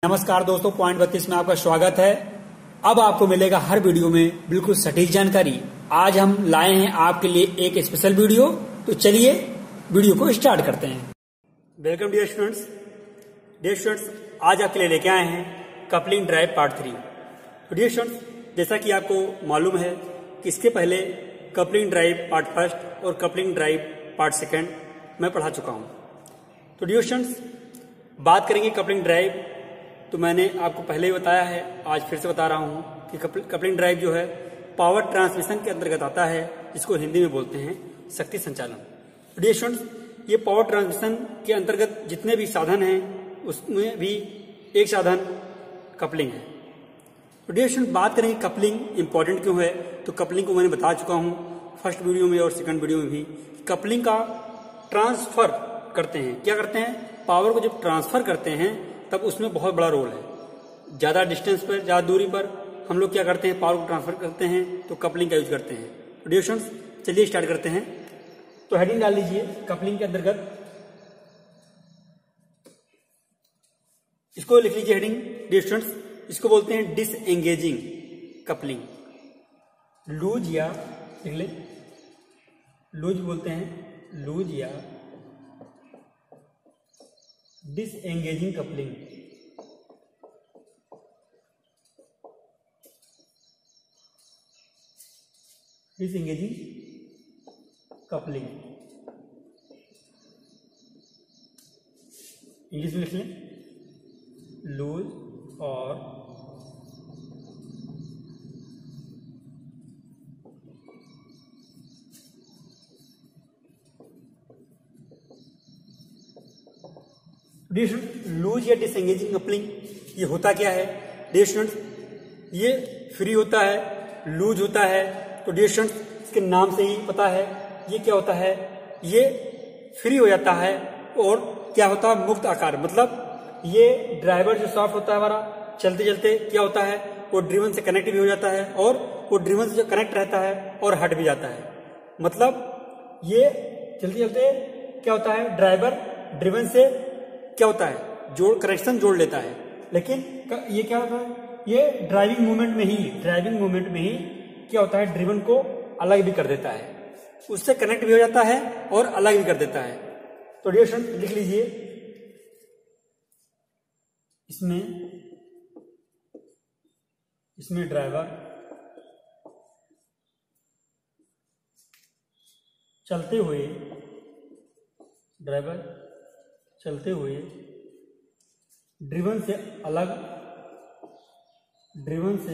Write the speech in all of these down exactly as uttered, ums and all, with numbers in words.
नमस्कार दोस्तों, पॉइंट बत्तीस में आपका स्वागत है। अब आपको मिलेगा हर वीडियो में बिल्कुल सटीक जानकारी। आज हम लाए हैं आपके लिए एक स्पेशल वीडियो, तो चलिए वीडियो को स्टार्ट करते हैं। Welcome dear students. Dear students, आज आपके लिए लेके आए हैं कपलिंग ड्राइव पार्ट थ्री। तो डियर स्टूडेंट्स, जैसा कि आपको मालूम है कि इसके पहले कपलिंग ड्राइव पार्ट फर्स्ट और कपलिंग ड्राइव पार्ट सेकेंड मैं पढ़ा चुका हूं। तो डियर स्टूडेंट्स, बात करेंगे कपलिंग ड्राइव। तो मैंने आपको पहले ही बताया है, आज फिर से बता रहा हूं कि कपलिंग ड्राइव जो है पावर ट्रांसमिशन के अंतर्गत आता है, जिसको हिंदी में बोलते हैं शक्ति संचालन। डियर स्टूडेंट्स, ये पावर ट्रांसमिशन के अंतर्गत जितने भी साधन हैं उसमें भी एक साधन कपलिंग है। तो डियर स्टूडेंट, बात करेंगे कपलिंग इंपॉर्टेंट क्यों है। तो कपलिंग को मैंने बता चुका हूं फर्स्ट वीडियो में और सेकंड वीडियो में भी। कपलिंग का ट्रांसफर करते हैं, क्या करते हैं, पावर को जब ट्रांसफर करते हैं तब उसमें बहुत बड़ा रोल है। ज्यादा डिस्टेंस पर, ज्यादा दूरी पर हम लोग क्या करते हैं, पावर को ट्रांसफर करते हैं, तो कपलिंग का यूज करते हैं। तो डियर स्टूडेंट्स, चलिए स्टार्ट करते हैं। तो हेडिंग डाल लीजिए कपलिंग के अंतर्गत, इसको लिख लीजिए हेडिंग। डियर स्टूडेंट्स, इसको बोलते हैं डिसएंगेजिंग कपलिंग। लूज या लिख ले, लूज बोलते हैं, लूज या disengaging coupling. Disengaging coupling English में लिख लें, लूज और लूज या डिसएंगेजिंग कपलिंग ये होता क्या है। डियर स्टूडेंट्स, ये फ्री होता है, लूज होता है। तो डियर स्टूडेंट्स, इसके नाम से ही पता है ये क्या होता है, ये फ्री हो जाता है और क्या होता है, मुक्त आकार। मतलब ये ड्राइवर जो सॉफ्ट होता है हमारा, चलते चलते क्या होता है, वो ड्रिवन से कनेक्ट भी हो जाता है और वो ड्रिवन से जो कनेक्ट रहता है और हट भी जाता है। मतलब ये चलते चलते क्या होता है, ड्राइवर ड्रिवन से क्या होता है, जोड़ कनेक्शन जोड़ लेता है। लेकिन ये क्या होता है, ये ड्राइविंग मूवमेंट में ही ड्राइविंग मूवमेंट में ही क्या होता है, ड्रिवन को अलग भी कर देता है, उससे कनेक्ट भी हो जाता है और अलग भी कर देता है। तो डियर स्टूडेंट, लिख लीजिए, इसमें इसमें ड्राइवर चलते हुए ड्राइवर चलते हुए ड्रिवन से अलग ड्रिवन से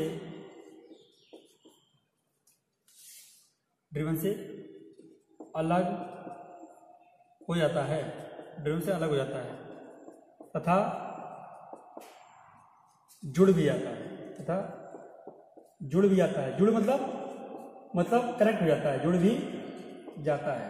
ड्रिवन से अलग हो जाता है ड्रिवन से अलग हो जाता है तथा जुड़ भी जाता है तथा जुड़ भी जाता है जुड़ मतलब मतलब कनेक्ट हो जाता है, जुड़ भी जाता है।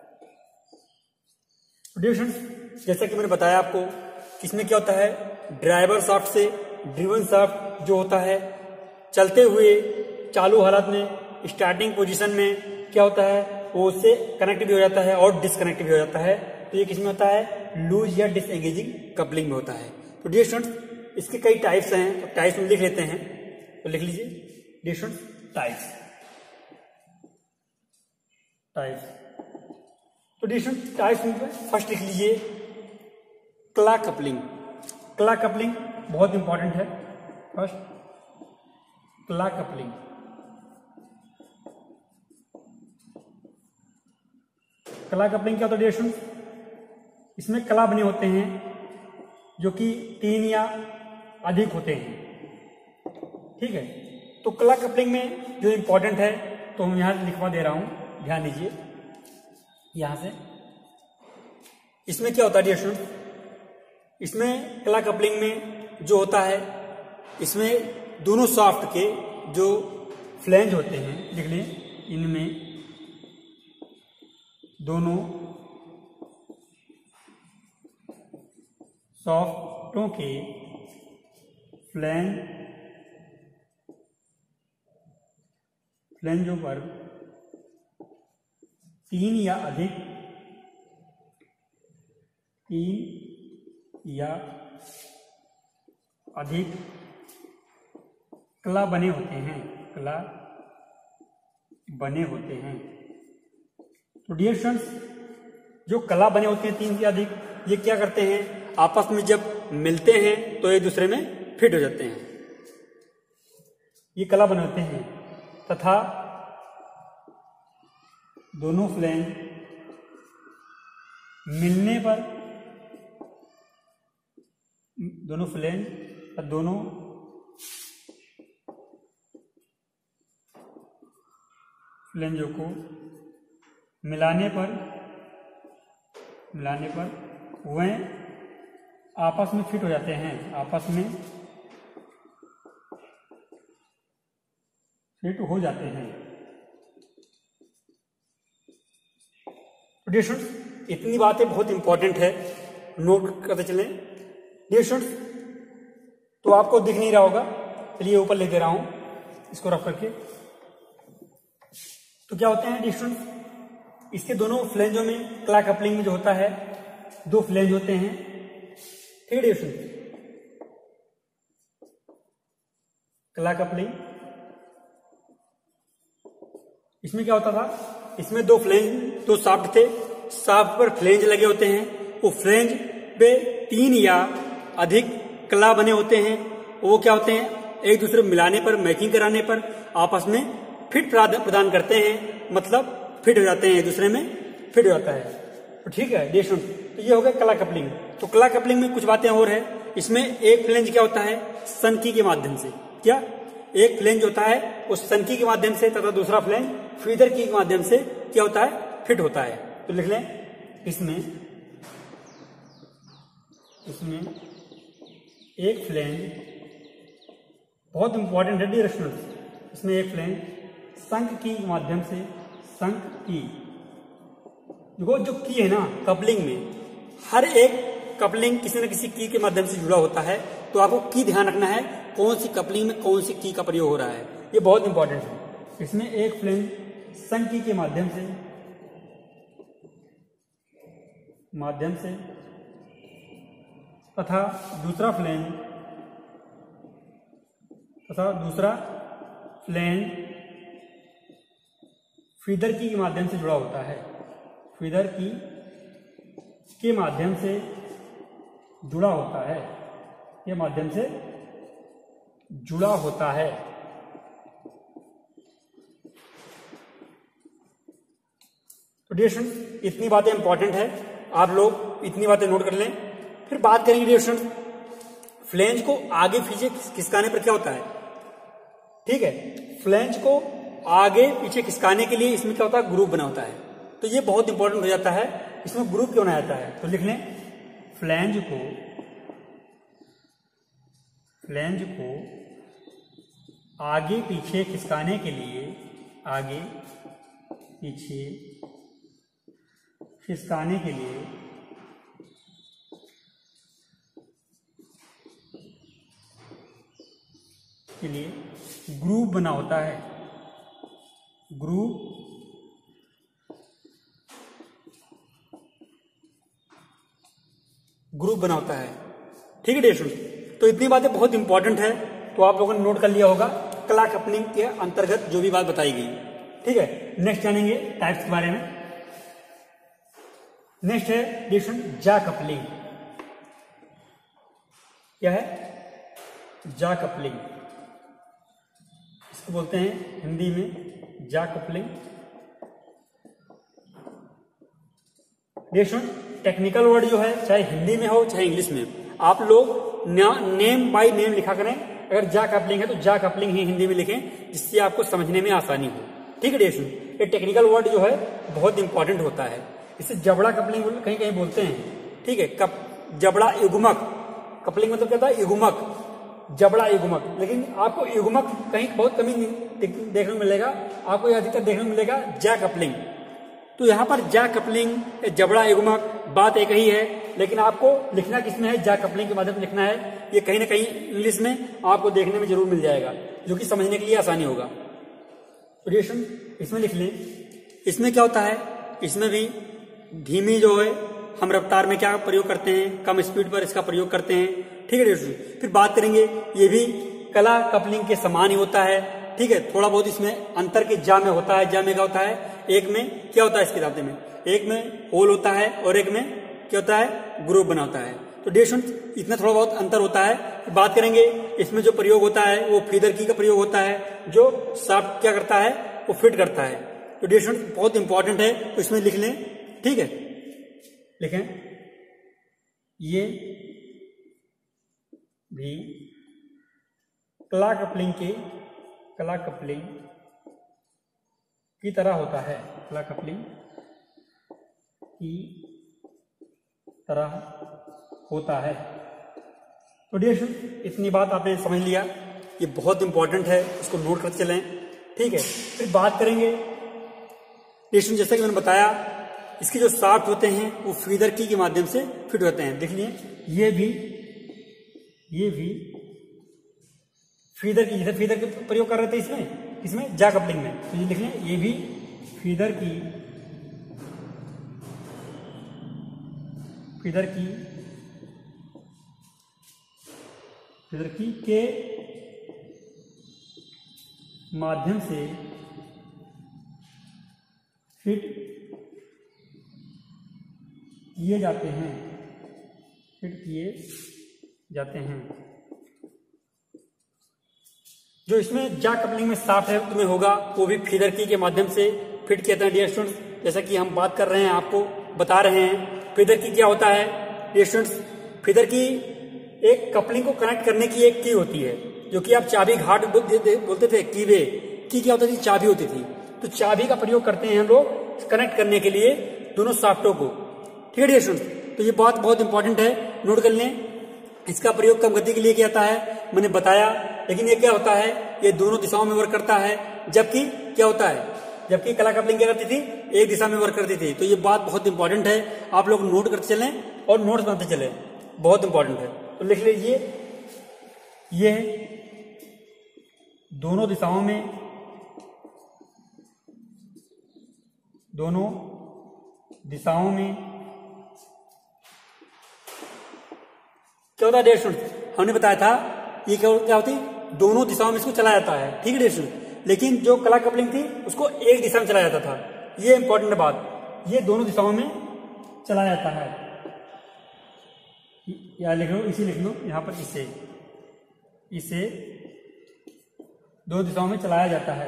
डियर स्टूडेंट्स, जैसा कि मैंने बताया आपको कि इसमें क्या होता है, ड्राइवर शाफ्ट से ड्रिवन शाफ्ट जो होता है, चलते हुए चालू हालत में स्टार्टिंग पोजीशन में क्या होता है, वो उससे कनेक्ट भी हो जाता है और डिसकनेक्ट भी हो जाता है। तो ये किसमें होता है, लूज या डिसएंगेजिंग कपलिंग में होता है। तो डियर स्टूडेंट्स, इसके कई टाइप्स हैं, तो टाइप्स में लिख लेते हैं। तो लिख लीजिए डियर स्टूडेंट्स, टाइप्स टाइप्स तो डियर स्टूडेंट्स, टाइप्स में फर्स्ट लिख लीजिए क्ला कपलिंग। क्ला कपलिंग बहुत इंपॉर्टेंट है। फर्स्ट क्ला कपलिंग। क्ला कपलिंग क्या होता है डियर स्टूडेंट्स, इसमें कला बने होते हैं जो कि तीन या अधिक होते हैं, ठीक है। तो क्ला कपलिंग में जो इंपॉर्टेंट है तो हम यहां लिखवा दे रहा हूं, ध्यान दीजिए। यहां से इसमें क्या होता है डियर स्टूडेंट्स, इसमें क्ला कपलिंग में जो होता है, इसमें दोनों शाफ्ट के जो फ्लैंज होते हैं, देख लीजिए, इनमें दोनों शाफ्टों के फ्लैंज फ्लैंजों पर तीन या अधिक तीन या अधिक कला बने होते हैं, कला बने होते हैं। तो डियर स्टूडेंट्स, जो कला बने होते हैं तीन से अधिक, ये क्या करते हैं, आपस में जब मिलते हैं तो एक दूसरे में फिट हो जाते हैं, ये कला बने होते हैं। तथा दोनों फ्लैंज मिलने पर, दोनों फ्लैंज दोनों फ्लैंजों को मिलाने पर मिलाने पर वह आपस में फिट हो जाते हैं, आपस में फिट हो जाते हैं। डियर स्टूडेंट्स, इतनी बातें बहुत इंपॉर्टेंट है, नोट करते चलें। डियर स्टूडेंट्स, तो आपको दिख नहीं रहा होगा, चलिए ऊपर ले दे रहा हूं इसको रफ करके। तो क्या होते हैं डियर स्टूडेंट्स, इसके दोनों फ्लैंजों में कला कपलिंग में जो होता है, दो फ्लैंज होते हैं, ठीक है डियर स्टूडेंट्स, कला कपलिंग। इसमें क्या होता था, इसमें दो फ्लैंज, दो शाफ्ट थे, शाफ्ट पर फ्लैंज लगे होते हैं, वो फ्लैंज पे तीन या अधिक कला बने होते हैं। वो क्या होते हैं, एक दूसरे को मिलाने पर, मैचिंग कराने पर आपस में फिट प्रदान करते हैं, मतलब फिट हो जाते हैं, एक दूसरे में फिट हो जाता है। तो ठीक है डियर स्टूडेंट, तो ये हो गया कला कपलिंग। तो कला कपलिंग में कुछ बातें और है। इसमें एक फ्लैंज क्या होता है, सनकी के माध्यम से, क्या एक फ्लैंज होता है वो सनकी के माध्यम से, तथा दूसरा फ्लैंज फीडर की के माध्यम से क्या होता है, फिट होता है। तो लिख लें, इसमें इसमें एक फ्लैंज, बहुत इंपॉर्टेंट है डियर स्टूडेंट्स, इसमें एक फ्लैंज संक की के माध्यम से, संक की, देखो जो की है ना कपलिंग में, हर एक कपलिंग किसी न किसी की के माध्यम से जुड़ा होता है। तो आपको की ध्यान रखना है, कौन सी कपलिंग में कौन सी की का प्रयोग हो रहा है, ये बहुत इंपॉर्टेंट है। इसमें एक फ्लैंज संक की के माध्यम से माध्यम से तथा दूसरा फ्लैंज तथा दूसरा फ्लैंज फीडर की के माध्यम से जुड़ा होता है, फीडर की के माध्यम से जुड़ा होता है, के माध्यम से जुड़ा होता है। तो डियर स्टूडेंट्स, इतनी बातें इंपॉर्टेंट है, आप लोग इतनी बातें नोट कर लें। फिर बात करेंगे डियर स्टूडेंट्स, फ्लैंज को आगे पीछे खिसकाने पर क्या होता है, ठीक है, फ्लैंज को आगे पीछे खिसकाने के लिए इसमें क्या होता है, ग्रुप बना होता है। तो ये बहुत इंपॉर्टेंट हो जाता है, इसमें ग्रुप क्यों बनाया जाता है। तो लिख लें, फ्लैंज को फ्लैंज को आगे पीछे खिसकाने के लिए, आगे पीछे खिसकाने के लिए के लिए ग्रुप बना होता है, ग्रुप ग्रुप बना होता है, ठीक है डियर स्टूडेंट। तो इतनी बातें बहुत इंपॉर्टेंट है, तो आप लोगों ने नोट कर लिया होगा कला कपलिंग के अंतर्गत जो भी बात बताई गई, ठीक है। नेक्स्ट जानेंगे टाइप्स के बारे में। नेक्स्ट है डियर स्टूडेंट जा कपलिंग। क्या है, जा कपलिंग, इसको बोलते हैं हिंदी में जा coupling. Dear student, technical word जो है, चाहे हिंदी में हो चाहे इंग्लिश में, आप लोग नेम बाय नेम लिखा करें। अगर जा कपलिंग है तो जा कपलिंग ही हिंदी में लिखें, जिससे आपको समझने में आसानी हो, ठीक है डियर स्टूडेंट। ये टेक्निकल वर्ड जो है बहुत इंपॉर्टेंट होता है। इसे जबड़ा कपलिंग कहीं कहीं बोलते हैं, ठीक है। कप जबड़ा युग्मक, कपलिंग मतलब क्या था, युग्मक, जबड़ा युग्मक। लेकिन आपको युग्मक कहीं बहुत कमी देखने को मिलेगा, आपको यह अधिकतर देखने को मिलेगा जा कपलिंग। तो यहाँ पर जा कपलिंग, जबड़ा युग्मक, बात एक ही है, लेकिन आपको लिखना किसमें है, जा कपलिंग के माध्यम से लिखना है। ये कहीं ना कहीं इंग्लिश में आपको देखने में जरूर मिल जाएगा, जो कि समझने के लिए आसानी होगा। तो इसमें लिख लें, इसमें क्या होता है, इसमें भी धीमी जो है हम रफ्तार में क्या प्रयोग करते हैं, कम स्पीड पर इसका प्रयोग करते हैं। ठीक है दोस्तों। फिर बात करेंगे, ये भी कला कपलिंग के समान ही होता है, ठीक है। थोड़ा बहुत इसमें अंतर के जा में होता है। जा में क्या होता है, एक में क्या होता है, इस किताब में एक में होल होता है और एक में क्या होता है, ग्रुप बना होता है। तो डियर स्टूडेंट्स, इतना थोड़ा बहुत अंतर होता है। बात करेंगे इसमें जो प्रयोग होता है वो फीदर की का प्रयोग होता है, जो शाफ्ट क्या करता है, वो फिट करता है। तो डियर स्टूडेंट्स, बहुत इंपॉर्टेंट है, तो इसमें लिख लें, ठीक है। लिखें, ये भी कला कपलिंग के कला कपलिंग की तरह होता है, कला कपलिंग की तरह होता है। तो डियर स्टूडेंट, इतनी बात आपने समझ लिया, ये बहुत इंपॉर्टेंट है, इसको नोट करते चलें, ठीक है। फिर बात करेंगे डियर स्टूडेंट, जैसा कि मैंने बताया, इसके जो शाफ्ट होते हैं वो फीदर की के माध्यम से फिट होते हैं। देख लिए, ये भी ये भी फीदर की, जैसे फीदर के प्रयोग कर रहे थे इसमें इसमें जा कपलिंग में, तो ये लिख लें, ये भी फीदर की फीदर की फीदर की के माध्यम से फिट किए जाते हैं फिट किए जाते हैं जो इसमें जा कपलिंग में शाफ्ट है तुम्हें होगा, वो भी फीदर की के माध्यम से फिट किया जाता है। डियर स्टूडेंट्स, जैसा कि हम बात कर रहे हैं, आपको बता रहे हैं फीदर की क्या होता है। डियर स्टूडेंट्स, फीदर की एक कपलिंग को कनेक्ट करने की एक की होती है, जो कि आप चाबी घाट बोलते थे, कीवे की क्या होती थी, चाबी होती थी। तो चाबी का प्रयोग करते हैं हम लोग कनेक्ट करने के लिए दोनों शाफ्टों को, ठीक है डियर स्टूडेंट्स। तो ये बात बहुत इंपॉर्टेंट है, नोट कर लें। इसका प्रयोग कम गति के लिए किया जाता है, मैंने बताया, लेकिन ये क्या होता है, ये दोनों दिशाओं में वर्क करता है, जबकि क्या होता है, जबकि कला कपलिंग क्या करती थी, एक दिशा में वर्क करती थी। तो ये बात बहुत इंपॉर्टेंट है, आप लोग नोट करते चलें और नोट्स बनाते चलें, बहुत इंपॉर्टेंट है। तो लिख लीजिए, ये दोनों दिशाओं में दोनों दिशाओं में क्या होता है डियर स्टूडेंट्स, हमने बताया था ये क्या क्या होती, दोनों दिशाओं में इसको चलाया जाता है, ठीक है डियर स्टूडेंट। लेकिन जो कला कपलिंग थी उसको एक दिशा में चलाया जाता था। ये इंपॉर्टेंट बात, ये दोनों दिशाओं में चलाया जाता है। या लिख लो, इसे लिख लो यहां पर, इसे इसे दो दिशाओं में चलाया जाता है।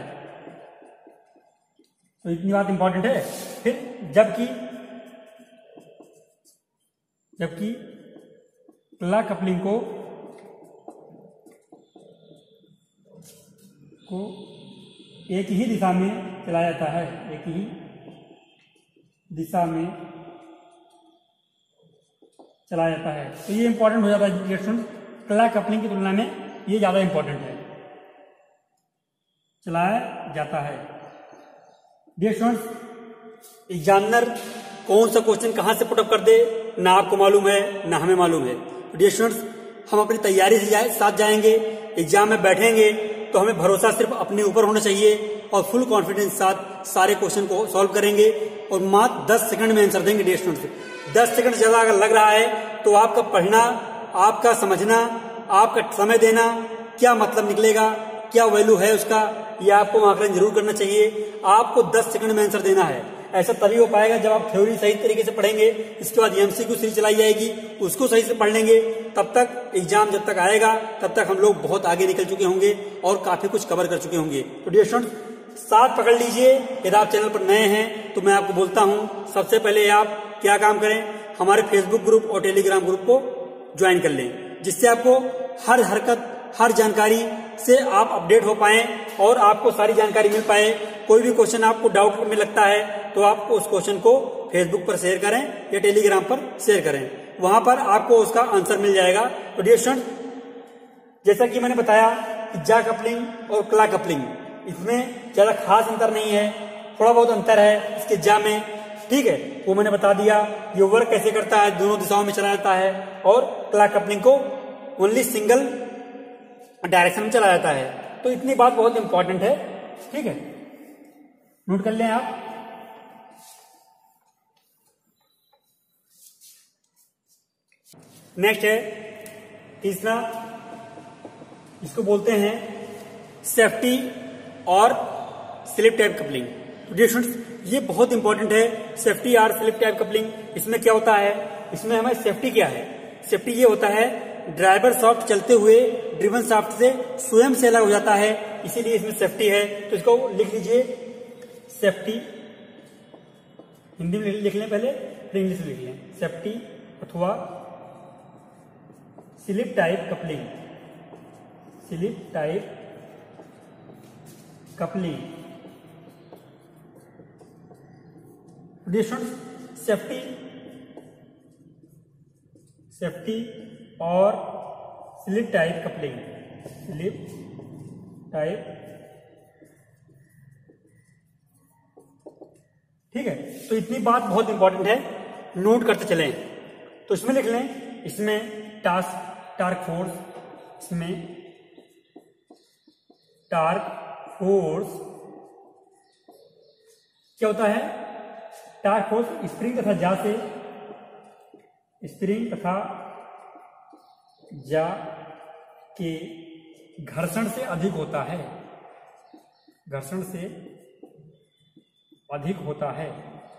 तो इतनी बात इंपॉर्टेंट है। फिर जबकि जबकि कला कपलिंग को को एक ही दिशा में चलाया जाता है, एक ही दिशा में चलाया जाता है। तो ये इंपॉर्टेंट हो जाता है डियर स्टूडेंट, कला कपलिंग की तुलना में ये ज्यादा इंपॉर्टेंट है, चलाया जाता है। डियर स्टूडेंट्स, एग्जामिनर कौन सा क्वेश्चन कहां से पुटअप कर दे ना आपको मालूम है ना हमें मालूम है। डियर स्टूडेंट्स, हम अपनी तैयारी से जाए, साथ जाएंगे, एग्जाम में बैठेंगे तो हमें भरोसा सिर्फ अपने ऊपर होना चाहिए और फुल कॉन्फिडेंस साथ सारे क्वेश्चन को सॉल्व करेंगे और मात्र दस सेकंड में आंसर देंगे। डियर स्टूडेंट्स, दस सेकंड से ज्यादा अगर लग रहा है तो आपका पढ़ना, आपका समझना, आपका समय देना क्या मतलब निकलेगा, क्या वैल्यू है उसका, ये आपको आकलन जरूर करना चाहिए। आपको दस सेकंड में आंसर देना है। ऐसा तभी हो पाएगा जब आप थ्योरी सही तरीके से पढ़ेंगे, इसके बाद एमसीक्यू सीरीज चलाई जाएगी, उसको सही से पढ़ लेंगे, तब तक एग्जाम जब तक आएगा तब तक हम लोग बहुत आगे निकल चुके होंगे और काफी कुछ कवर कर चुके होंगे। तो डियर स्टूडेंट्स, साथ पकड़ लीजिए। यदि आप चैनल पर नए हैं तो मैं आपको बोलता हूं, सबसे पहले आप क्या काम करें, हमारे फेसबुक ग्रुप और टेलीग्राम ग्रुप को ज्वाइन कर लें, जिससे आपको हर हरकत, हर जानकारी से आप अपडेट हो पाए और आपको सारी जानकारी मिल पाए। कोई भी क्वेश्चन आपको डाउट में लगता है तो आप उस क्वेश्चन को फेसबुक पर शेयर करें या टेलीग्राम पर शेयर करें, वहां पर आपको उसका आंसर मिल जाएगा। तो डियर स्टूडेंट, जैसा कि मैंने बताया कि जा कपलिंग और कला कपलिंग, इसमें ज्यादा खास अंतर नहीं है, थोड़ा बहुत अंतर है इसके जा में, ठीक है, वो मैंने बता दिया। ये वर्क कैसे करता है, दोनों दिशाओं में चला जाता है, और कला कपलिंग को ओनली सिंगल डायरेक्शन में चला जाता है। तो इतनी बात बहुत इंपॉर्टेंट है, ठीक है, नोट कर लें आप। नेक्स्ट है तीसरा इसको बोलते हैं सेफ्टी और slip type coupling. Dear students, ये बहुत इंपॉर्टेंट है, सेफ्टी और स्लिप टाइप कपलिंग। इसमें क्या होता है, इसमें हमारी सेफ्टी क्या है? सेफ्टी ये होता है ड्राइवर शाफ्ट चलते हुए ड्रिवन शाफ्ट से स्वयं से अलग हो जाता है, इसीलिए इसमें सेफ्टी है। तो इसको लिख लीजिए सेफ्टी, हिंदी में लिख लें पहले, फिर इंग्लिश में लिख लें। सेफ्टी अथवा slip type coupling, slip type coupling. Dear students, safety safety और slip type coupling, slip type, ठीक है। तो इतनी बात बहुत इंपॉर्टेंट है, नोट करते चलें। तो इसमें लिख लें, इसमें टास्क टार्क फोर्स, इसमें टार्क फोर्स क्या होता है? टार्क फोर्स स्प्रिंग तथा जा से, स्प्रिंग तथा जा के घर्षण से अधिक होता है, घर्षण से अधिक होता है,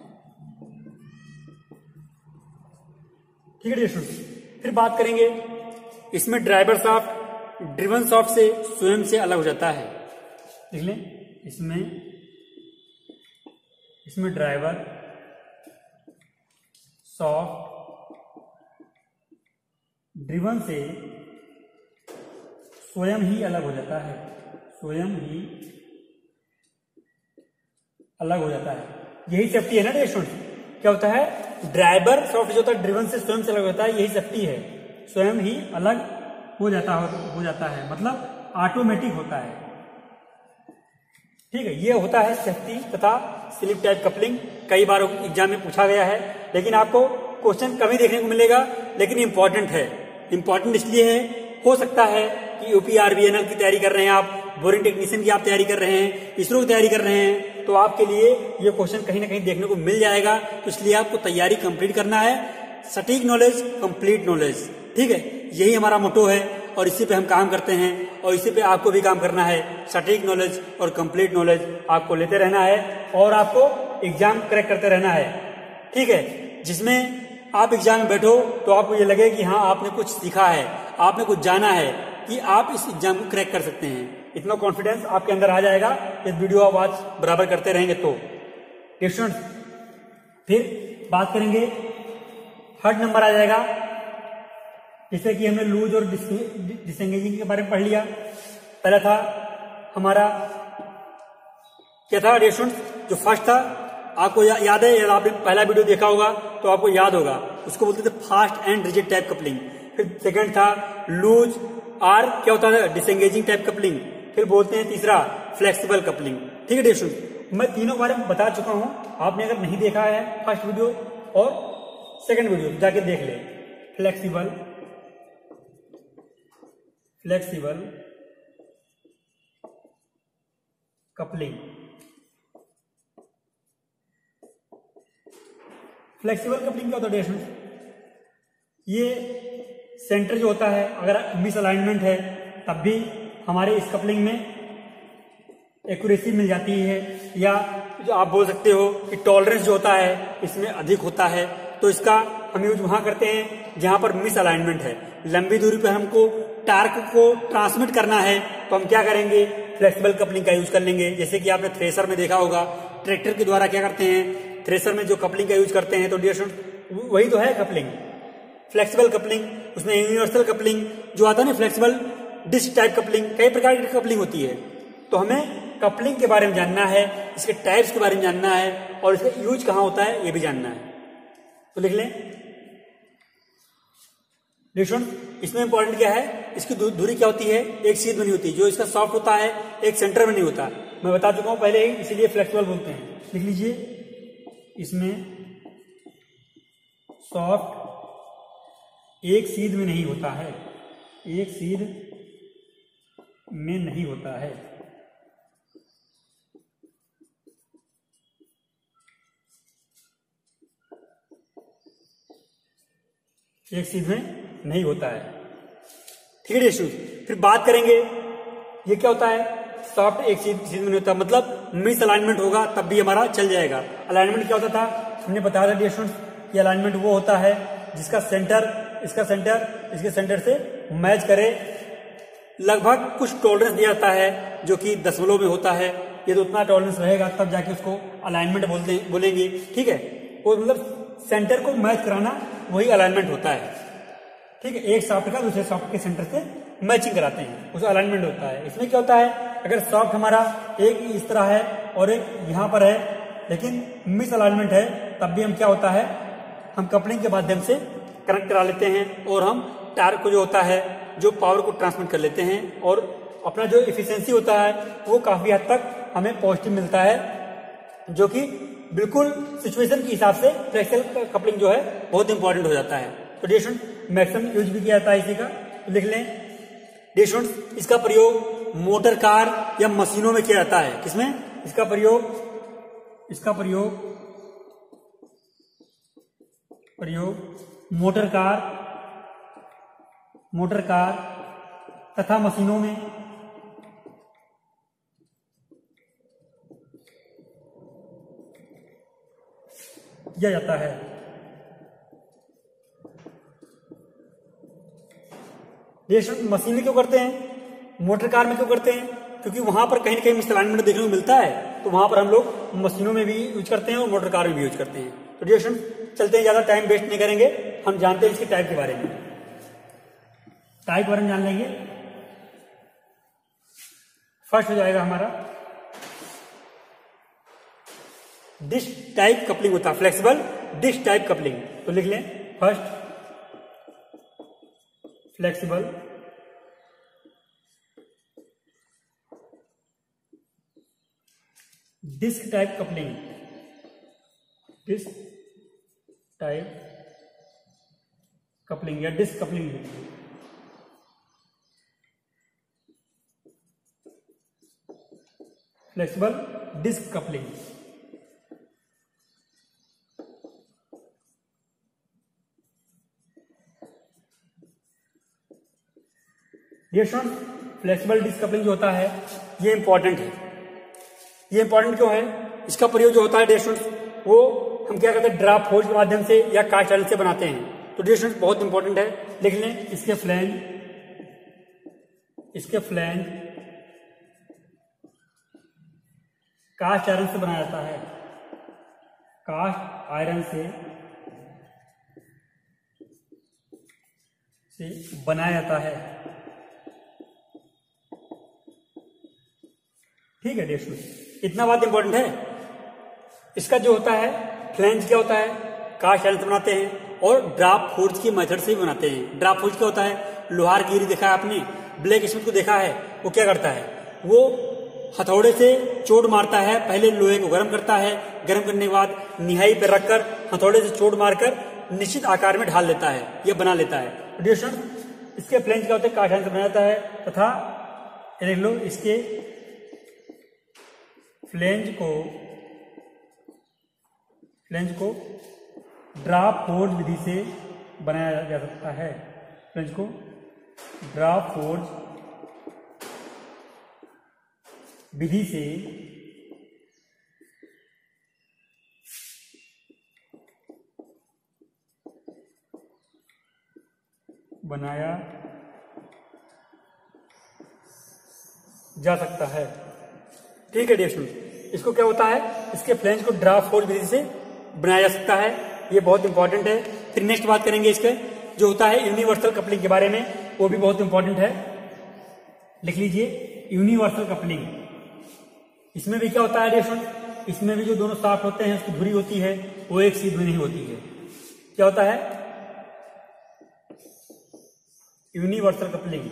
ठीक है डियर स्टूडेंट्स। फिर बात करेंगे, इसमें ड्राइवर शाफ्ट ड्रिवन शाफ्ट से स्वयं से अलग हो जाता है। देख लें, इसमें इसमें ड्राइवर शाफ्ट ड्रिवन से स्वयं ही अलग हो जाता है, स्वयं ही अलग हो जाता है। यही सेफ्टी है ना डियर स्टूडेंट्स। क्या होता है? ड्राइवर शाफ्ट जो होता है ड्रिवन से स्वयं से अलग होता है, यही सेफ्टी है, स्वयं ही अलग हो जाता हो जाता है, मतलब ऑटोमेटिक होता है, ठीक है। ये होता है सेफ्टी तथा स्लिप टाइप कपलिंग। कई बार एग्जाम में पूछा गया है, लेकिन आपको क्वेश्चन कम ही देखने को मिलेगा, लेकिन इंपॉर्टेंट है। इंपॉर्टेंट इसलिए है, हो सकता है कि यूपी आरबीएनएल की तैयारी कर रहे हैं आप, बोरिंग टेक्नीशियन की आप तैयारी कर रहे हैं, इसरो की तैयारी कर रहे हैं, तो आपके लिए ये क्वेश्चन कहीं ना कहीं देखने को मिल जाएगा। तो इसलिए आपको तैयारी कंप्लीट करना है, सटीक नॉलेज कंप्लीट नॉलेज, ठीक है। यही हमारा मोटो है और इसी पे हम काम करते हैं और इसी पे आपको भी काम करना है। सटीक नॉलेज और कंप्लीट नॉलेज आपको लेते रहना है और आपको एग्जाम क्रैक करते रहना है, ठीक है। जिसमें आप एग्जाम में बैठो तो आपको ये लगे कि हाँ आपने कुछ सीखा है, आपने कुछ जाना है, कि आप इस एग्जाम को क्रैक कर सकते हैं। इतना कॉन्फिडेंस आपके अंदर आ जाएगा इस वीडियो आप आज बराबर करते रहेंगे तो। स्टूडेंट्स, फिर बात करेंगे, थर्ड नंबर आ जाएगा, जैसे कि हमने लूज और डिसेंगेजिंग के बारे में पढ़ लिया। पहला था हमारा क्या था डियर स्टूडेंट्स? जो फर्स्ट था आपको या, याद है, या आपने पहला वीडियो देखा होगा तो आपको याद होगा, उसको बोलते थे fast and rigid type coupling. फिर सेकंड था लूज और क्या होता है डिसेंगेजिंग टाइप कपलिंग। फिर बोलते हैं तीसरा फ्लेक्सिबल कपलिंग, ठीक है डियर स्टूडेंट्स। मैं तीनों बारे में बता चुका हूं, आपने अगर नहीं देखा है फर्स्ट वीडियो और सेकंड वीडियो जाके देख ले। Flexible flexible coupling, flexible coupling क्या होता है डियर स्टूडेंट्स? ये सेंटर जो होता है, अगर मिस अलाइनमेंट है तब भी हमारे इस कपलिंग में एक्यूरेसी मिल जाती है, या जो आप बोल सकते हो कि टॉलरेंस जो होता है इसमें अधिक होता है। तो इसका हम यूज वहां करते हैं जहां पर मिस अलाइनमेंट है। लंबी दूरी पर हमको टार्क को ट्रांसमिट करना है तो हम क्या करेंगे? फ्लेक्सिबल कपलिंग का यूज कर लेंगे। जैसे कि आपने थ्रेसर में देखा होगा, ट्रैक्टर के द्वारा क्या करते हैं, थ्रेसर में जो कपलिंग का यूज करते हैं, तो डियर स्टूडेंट वही तो है कपलिंग, फ्लेक्सिबल कपलिंग। उसमें यूनिवर्सल कपलिंग जो आता है ना, फ्लेक्सिबल डिस्क टाइप कपलिंग, कई प्रकार की कपलिंग होती है। तो हमें कपलिंग के बारे में जानना है, इसके टाइप्स के बारे में जानना है और इसका यूज कहां होता है ये भी जानना है। तो लिख लें डिस्टेंस। इसमें इंपॉर्टेंट क्या है, इसकी दूरी क्या होती है, एक सीध में नहीं होती। जो इसका सॉफ्ट होता है एक सेंटर में नहीं होता, मैं बता चुका हूं पहले ही, इसीलिए फ्लेक्सिबल बोलते हैं। लिख लीजिए, इसमें सॉफ्ट एक सीध में नहीं होता है, एक सीध में नहीं होता है। एक सीध में नहीं होता है। ठीक है स्टूडेंट, फिर बात करेंगे ये क्या होता है, सॉफ्ट एक सीध में होता है, मतलब मिस अलाइनमेंट होगा तब भी हमारा चल जाएगा। अलाइनमेंट क्या होता था, हमने बताया था स्टूडेंट कि अलाइनमेंट वो होता है जिसका सेंटर इसका सेंटर इसके सेंटर से मैच करे। लगभग कुछ टॉलरेंस दिया जाता है जो कि दशमलव में होता है, ये तो उतना टॉलरेंस रहेगा तब जाके उसको अलाइनमेंट बोलते बोलेंगे। ठीक है, वो मतलब सेंटर को मैच कराना वही अलाइनमेंट होता है। ठीक है, एक सॉफ्ट का दूसरे सॉफ्ट के सेंटर से मैचिंग कराते हैं, उसे अलाइनमेंट होता है। इसमें क्या होता है, अगर सॉफ्ट हमारा एक इस तरह है और एक यहां पर है लेकिन मिस अलाइनमेंट है, तब भी हम क्या होता है, हम कपलिंग के माध्यम से कनेक्ट करा लेते हैं और हम तार को जो होता है जो पावर को ट्रांसमिट कर लेते हैं और अपना जो इफिशियंसी होता है वो काफी हद तक हमें पॉजिटिव मिलता है, जो कि बिल्कुल सिचुएशन के हिसाब से फ्लेक्सिबल कपलिंग जो है बहुत इंपॉर्टेंट हो जाता है। तो डियर स्टूडेंट मैक्सिमम यूज भी किया जाता है इसी का, तो लिख लें डियर स्टूडेंट इसका प्रयोग मोटर कार या मशीनों में किया जाता है। किसमें इसका प्रयोग इसका प्रयोग प्रयोग मोटर कार मोटर कार तथा मशीनों में किया जाता है। मशीन में क्यों करते हैं, मोटर कार में क्यों करते हैं, क्योंकि वहां पर कहीं ना कहीं मिसअलाइनमेंट देखने को मिलता है, तो वहां पर हम लोग मशीनों में भी यूज करते हैं और मोटर कार में भी यूज करते हैं। तो डियर स्टूडेंट चलते हैं, ज्यादा टाइम वेस्ट नहीं करेंगे, हम जानते हैं इसके टाइप के बारे में। टाइप के बारे में जान लेंगे। फर्स्ट हो जाएगा हमारा डिश टाइप कपलिंग होता है, फ्लेक्सिबल डिश टाइप कपलिंग। तो लिख लें first flexible disc type coupling disc type coupling या disc coupling. Flexible disc coupling. Dear student flexible disc coupling जो होता है ये इंपॉर्टेंट है। ये इंपॉर्टेंट क्यों है, इसका प्रयोग जो होता है डियर स्टूडेंट वो हम क्या करते हैं, ड्राफ्ट फोर्ज के माध्यम से या कास्ट आयरन से बनाते हैं। तो डियर स्टूडेंट बहुत इंपॉर्टेंट है, लिख लें इसके फ्लैंज इसके फ्लैंज कास्ट आयरन से बनाया जाता है, कास्ट आयरन से से बनाया जाता है। ठीक है डियर स्टूडेंट, इतना बात इंपॉर्टेंट है। इसका जो होता है फ्लैंज क्या होता है, कास्ट आयरन से बनाते हैं और ड्राफ्ट फोर्ज की मेथड से भी बनाते हैं। ड्राफ्ट फोर्ज क्या होता है, लोहार गिरी देखा है आपने, ब्लैक स्मिथ को देखा है, वो क्या करता है, वो हथौड़े से चोट मारता है, पहले लोहे को गर्म करता है, गर्म करने के बाद निहाई पर रखकर हथौड़े से चोट मारकर निश्चित आकार में ढाल लेता है या बना लेता है। डियर स्टूडेंट इसके फ्लैंज क्या होते हैं, कास्ट आयरन से बनाता है तथा देख लो इसके फ्लैंज को फ्लैंज को ड्राफ्ट फोर्ज विधि से बनाया जा सकता है। फ्लैंज को ड्राफ्ट फोर्ज विधि से बनाया जा सकता है। ठीक है डियर स्टूडेंट, इसको क्या होता है, इसके फ्लैंज को ड्राफ्ट फोर्ज विधि से बनाया जा सकता है, ये बहुत इंपॉर्टेंट है। फिर नेक्स्ट बात करेंगे इसके जो होता है यूनिवर्सल कपलिंग के बारे में, वो भी बहुत इंपॉर्टेंट है। लिख लीजिए यूनिवर्सल कपलिंग। इसमें भी क्या होता है डियर स्टूडेंट, इसमें भी जो दोनों शाफ्ट होते हैं उसकी धुरी होती है वो एक सीध में नहीं होती है। क्या होता है यूनिवर्सल कपलिंग।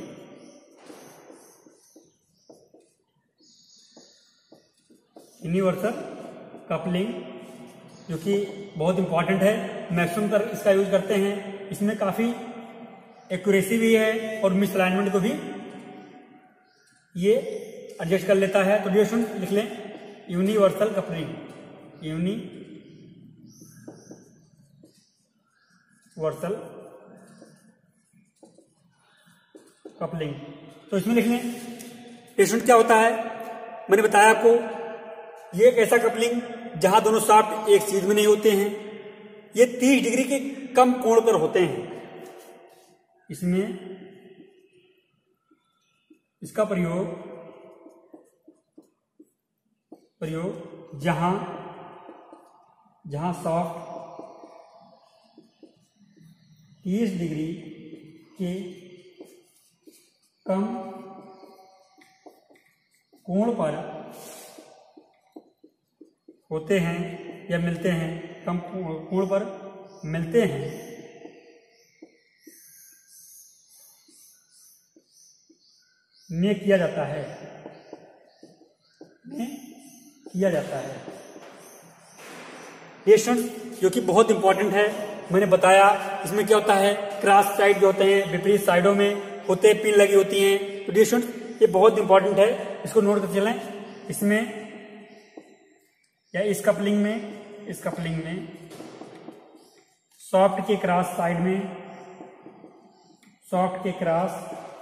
यूनिवर्सल कपलिंग जो कि बहुत इंपॉर्टेंट है, मैक्सिमम कर इसका यूज करते हैं। इसमें काफी एक्यूरेसी भी है और मिसअलाइनमेंट को भी ये एडजस्ट कर लेता है। तो डियर स्टूडेंट लिख लें यूनिवर्सल कपलिंग, यूनिवर्सल कपलिंग। तो इसमें लिख लें स्टूडेंट क्या होता है, मैंने बताया आपको ये एक ऐसा कपलिंग जहां दोनों शाफ्ट एक सीध में नहीं होते हैं, ये तीस डिग्री के कम कोण पर होते हैं। इसमें इसका प्रयोग प्रयोग जहां जहां शाफ्ट तीस डिग्री के कम कोण पर होते हैं या मिलते हैं, कम कोण पर मिलते हैं, में किया जाता है में किया जाता है ये स्टूडेंट्स जो कि बहुत इंपॉर्टेंट है। मैंने बताया इसमें क्या होता है, क्रॉस साइड जो होते हैं विपरीत साइडों में होते पिन लगी होती हैं। तो स्टूडेंट्स ये बहुत इंपॉर्टेंट है, इसको नोट कर चलें। इसमें या इस कपलिंग में इस कपलिंग में सॉफ्ट के क्रॉस साइड में सॉफ्ट के क्रॉस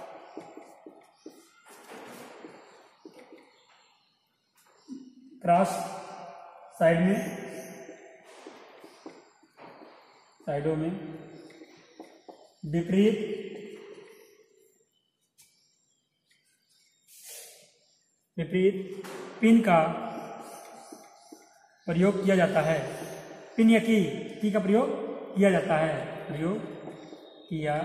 क्रॉस साइड में साइडों में विपरीत विपरीत पिन का प्रयोग किया जाता है। पिन या की की का प्रयोग किया जाता है प्रयोग किया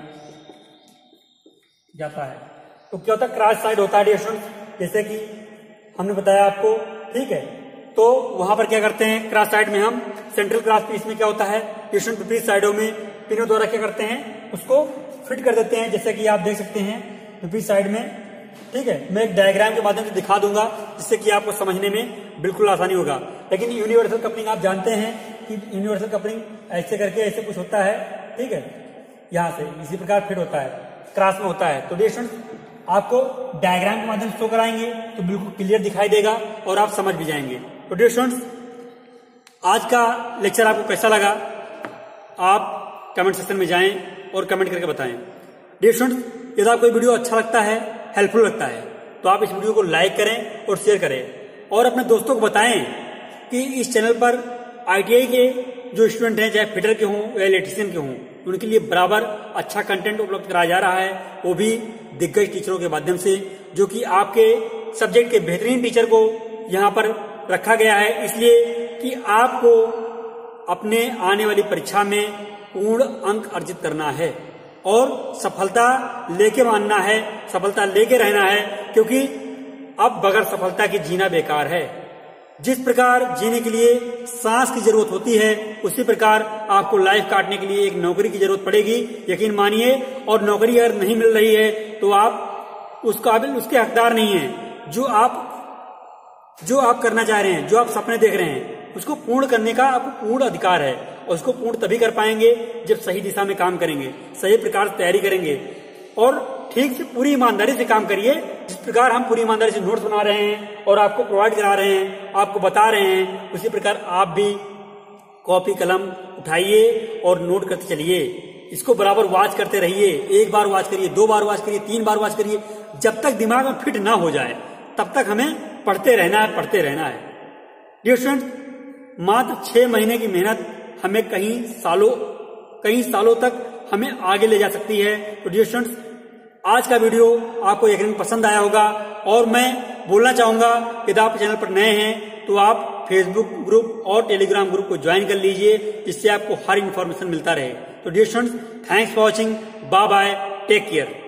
जाता है। तो क्या होता है, क्रॉस साइड होता है स्टूडेंट, जैसे कि हमने बताया आपको, ठीक है। तो वहां पर क्या करते हैं, क्रॉस साइड में हम सेंट्रल क्रॉस पीस में क्या होता है, स्टूडेंट विपरीत साइडों में पिनों द्वारा क्या करते हैं, उसको फिट कर देते हैं, जैसे कि आप देख सकते हैं विपरीत साइड में, ठीक है। मैं एक डायग्राम के माध्यम से दिखा दूंगा जिससे कि आपको समझने में बिल्कुल आसानी होगा। लेकिन यूनिवर्सल कपलिंग आप जानते हैं कि यूनिवर्सल कपलिंग ऐसे करके ऐसे कुछ होता है, ठीक है, यहां से इसी प्रकार फिट होता है, क्रॉस में होता है। तो स्टूडेंट आपको डायग्राम के माध्यम से शो कराएंगे तो बिल्कुल क्लियर दिखाई देगा और आप समझ भी जाएंगे। तो स्टूडेंट्स आज का लेक्चर आपको कैसा लगा, आप कमेंट सेक्शन में जाएं और कमेंट करके बताएं। स्टूडेंट्स यदि आपको वीडियो अच्छा लगता है, हेल्पफुल लगता है, तो आप इस वीडियो को लाइक करें और शेयर करें और अपने दोस्तों को बताएं कि इस चैनल पर आईटीआई के जो स्टूडेंट हैं, चाहे फिटर के हों या इलेक्ट्रीशियन के हों, उनके लिए बराबर अच्छा कंटेंट उपलब्ध कराया जा रहा है, वो भी दिग्गज टीचरों के माध्यम से, जो कि आपके सब्जेक्ट के बेहतरीन टीचर को यहाँ पर रखा गया है, इसलिए कि आपको अपने आने वाली परीक्षा में पूर्ण अंक अर्जित करना है और सफलता लेके मानना है, सफलता लेके रहना है, क्योंकि अब बगैर सफलता के जीना बेकार है। जिस प्रकार जीने के लिए सांस की जरूरत होती है, उसी प्रकार आपको लाइफ काटने के लिए एक नौकरी की जरूरत पड़ेगी, यकीन मानिए। और नौकरी अगर नहीं मिल रही है तो आप उस काबिल, उसके हकदार नहीं है। जो आप जो आप करना चाह रहे हैं, जो आप सपने देख रहे हैं, उसको पूर्ण करने का आपको पूर्ण अधिकार है और उसको पूर्ण तभी कर पाएंगे जब सही दिशा में काम करेंगे, सही प्रकार से तैयारी करेंगे और ठीक से पूरी ईमानदारी से काम करिए। जिस प्रकार हम पूरी ईमानदारी से नोट्स बना रहे हैं और आपको प्रोवाइड करा रहे हैं, आपको बता रहे हैं, उसी प्रकार आप भी कॉपी कलम उठाइए और नोट करते चलिए। इसको बराबर वाच करते रहिए, एक बार वाच करिए, दो बार वाच करिए, तीन बार वाच करिए, जब तक दिमाग में फिट ना हो जाए तब तक हमें पढ़ते रहना है, पढ़ते रहना है। डियर स्टूडेंट, मात्र छह महीने की मेहनत हमें कई सालों कई सालों तक हमें आगे ले जा सकती है। तो डियर स्टूडेंट्स, आज का वीडियो आपको यकीनन पसंद आया होगा और मैं बोलना चाहूंगा कि यदि आप चैनल पर नए हैं तो आप फेसबुक ग्रुप और टेलीग्राम ग्रुप को ज्वाइन कर लीजिए, जिससे आपको हर इंफॉर्मेशन मिलता रहे। तो dear students, thanks for watching, bye bye, take care.